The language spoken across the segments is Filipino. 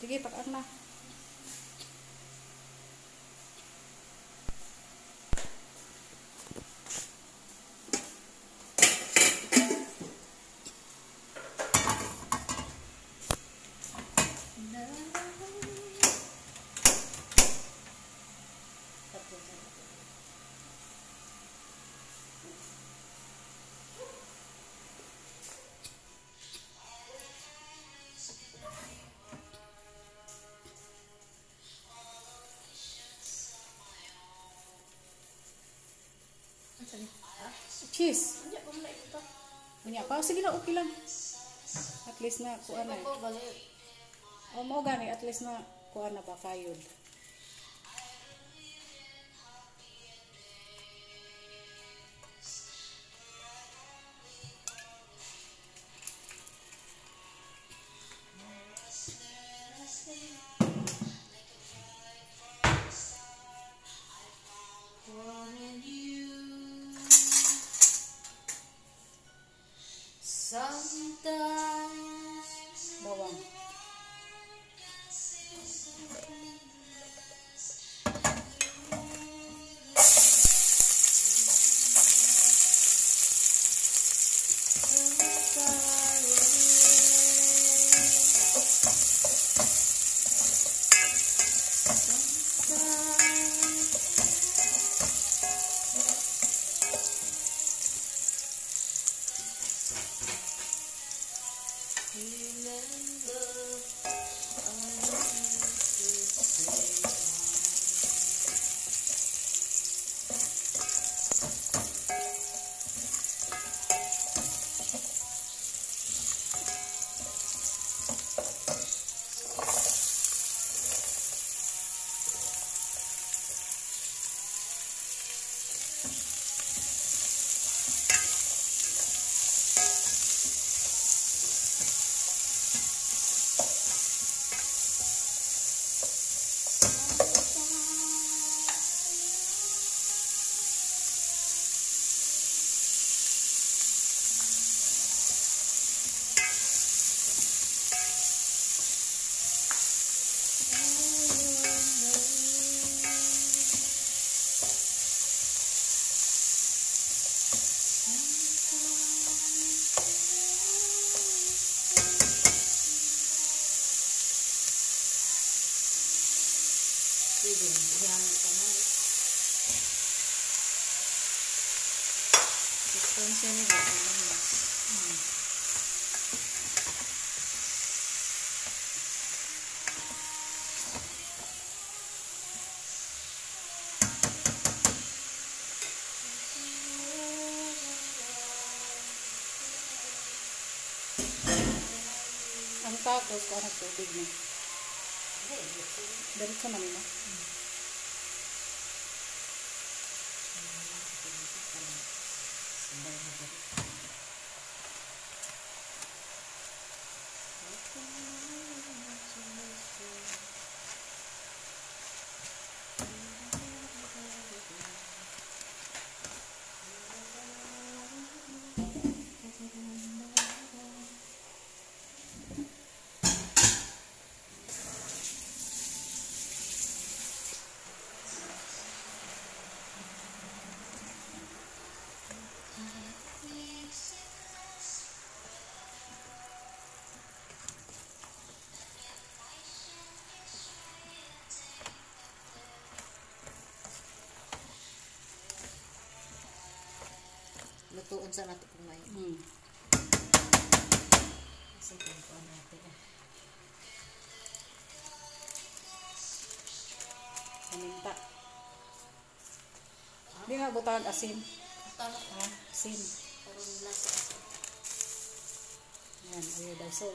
Sige, takaan na. Cheese. Unya pa, sige lang, okay lang. At least na kuan na. O mo gani, at least na kuan na ba kayod. Sometimes Bawang. Ang tacos ko ang tubig na. Dalit sa manila. lutuan sa natin kung may. Sige, lutuan natin. Paminta. Hindi nga butang asin. Tama ka. Asin. Parang lasa asin. Yan, ayaw daw so.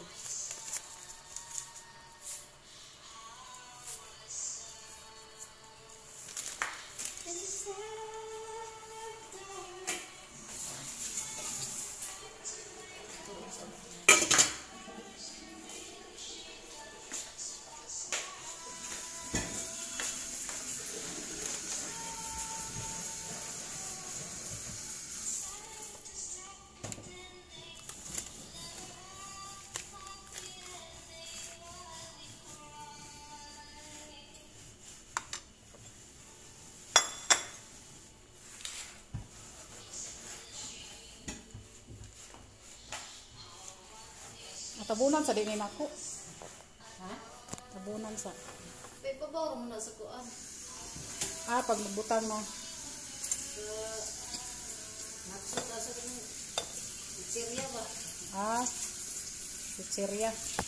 Tabunan sa dinin ako. Ha? Tabunan sa. May pabaw mo na sa kuan. Pag magbutang mo. Nagsuka sa ganun. Pizzeria ba? Pizzeria.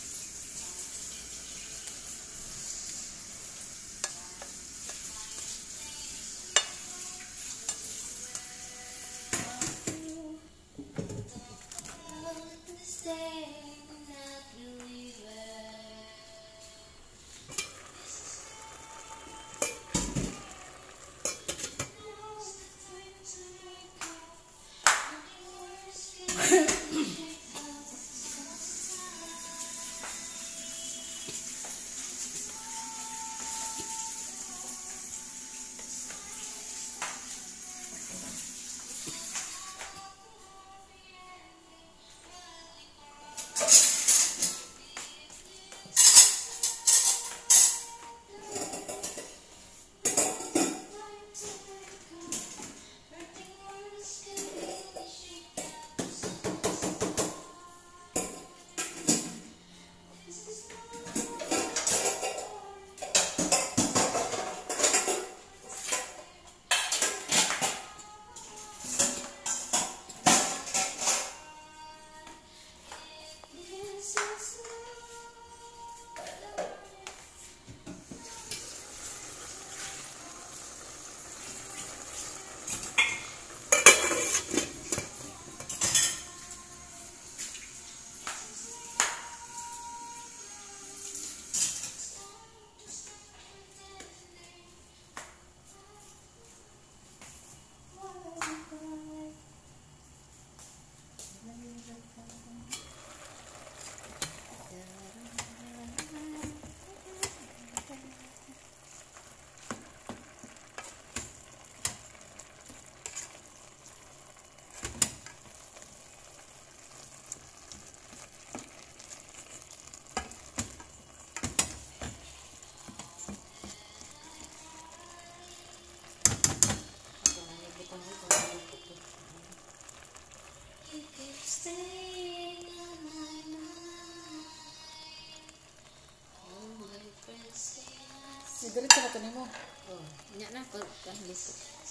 Diretso na to nimo. Oh, nya na ko kan listo.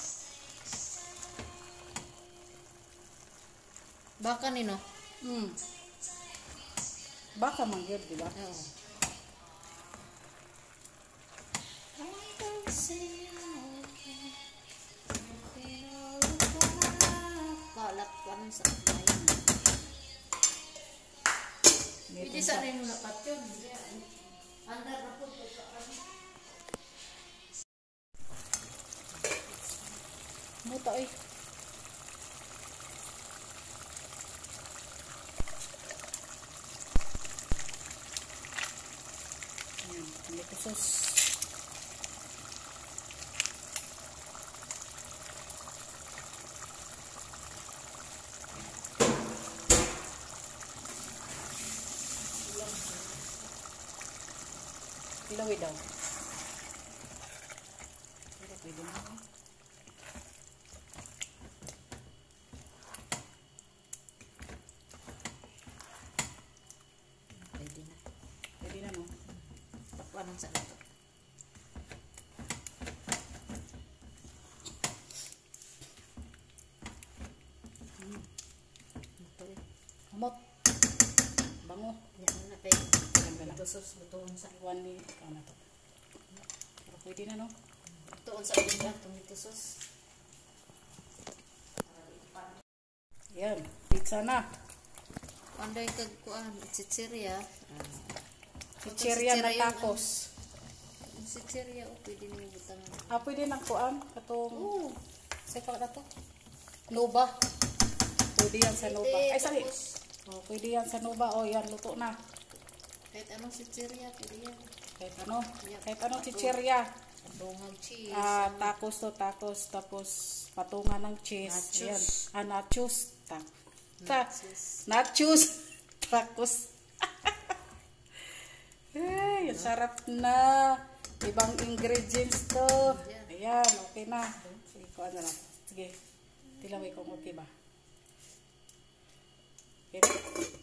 Baka nino. Baka man gyud, di ba? Oo. Balak panon sa bayan. Hindi sa rin mo dapat yun. Andar na po sa Muta ay. Hindi ko sus. Ilawi daw. Pero pwede na. Pwede na, no? panon sa lato. Amot. Bango. Yan na kay ito sus butuon sa Iwan ni ikaw na to. Pero pwede na, no? butuon sa ulo itong ito sus. Yan. Pizza na. Panday kag kuan chichirya. Chichirya na tacos. Chichirya o pwede niyo butang. Pwede na kuan. Katong... Oo. Saan pa na to? Nova. Pwede yan sa Nova. Ay, sali. Pwede yan sa Nova. Yan, luto na. Kahit anong chichirya, pwede yan. Kahit ano. Kahit anong chichirya. Patungang cheese. Tacos to tacos. Tapos patungan ng cheese. Nachos. Yan. Nachos. Nachos. Nachos. Tacos. Ay, sarap na. Ibang ingredients to. Ayan, okay na. Sige, kuha na lang. Sige, tilaway kung okay ba. Okay.